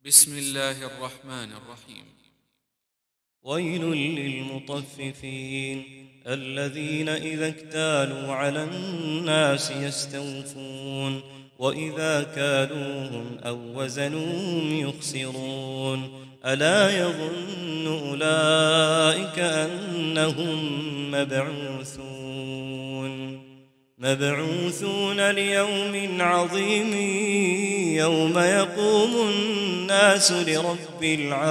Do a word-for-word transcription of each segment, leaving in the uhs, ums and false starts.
بسم الله الرحمن الرحيم. ويل للمطففين الذين إذا اكتالوا على الناس يستوفون وإذا كالوهم أو وزنوهم يخسرون ألا يظن أولئك أنهم مبعوثون مبعوثون ليوم عظيم يوم يقوم الناس لرب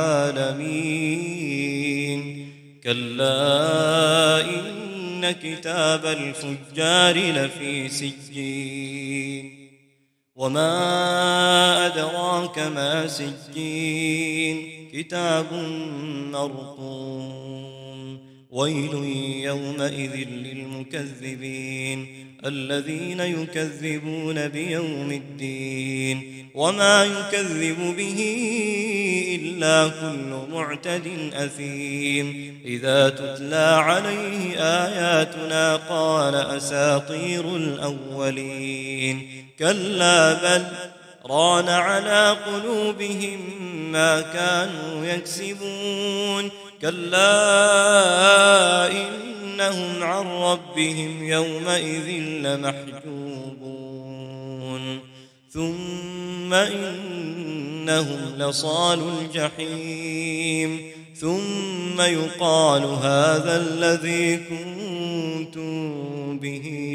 العالمين كلا إن كتاب الفجار لفي سجين وما أدراك ما سجين كتاب مرقوم ويل يومئذ للمكذبين الذين يكذبون بيوم الدين وما يكذب به إلا كل معتد أثيم إذا تتلى عليه آياتنا قال أساطير الأولين كلا بل ران على قلوبهم ما كانوا يكسبون كلا إنهم عن ربهم يومئذ لمحجوبون ثم إنهم لصالوا الجحيم ثم يقال هذا الذي كنتم به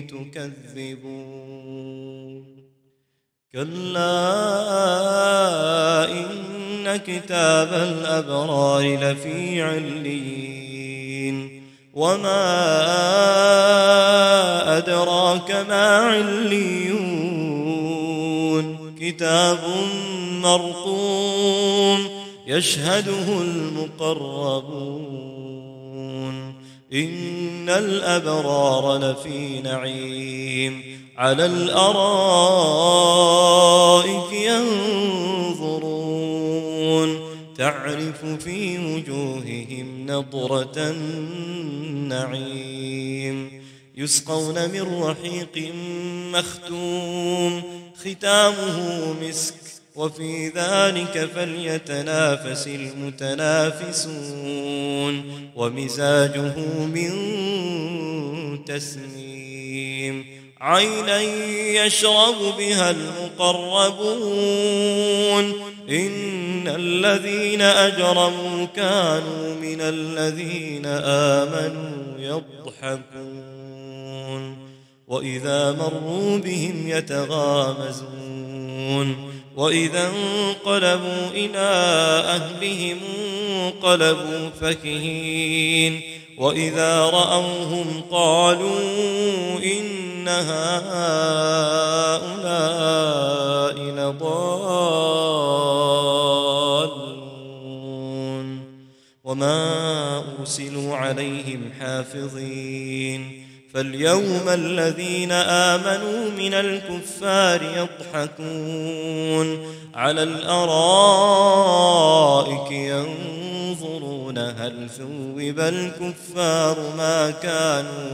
تكذبون كلا إن كتاب الأبرار لفي عليين وما أدراك ما عليون كتاب مرقوم يشهده المقربون إن الأبرار لفي نعيم على الأرائك ينظرون تعرف في وجوههم نضرة النعيم يسقون من رحيق مختوم ختامه مسك وفي ذلك فليتنافس المتنافسون ومزاجه من تسنيم عينا يشرب بها المقربون إن الذين أجرموا كانوا من الذين آمنوا يضحكون وإذا مروا بهم يتغامزون وإذا انقلبوا إلى أهلهم انقلبوا فكهين وإذا رأوهم قالوا إن هؤلاء لضالون وما أرسلوا عليهم حافظين فاليوم الذين آمنوا من الكفار يضحكون على الأرائك ينظرون هل ثوب الكفار ما كانوا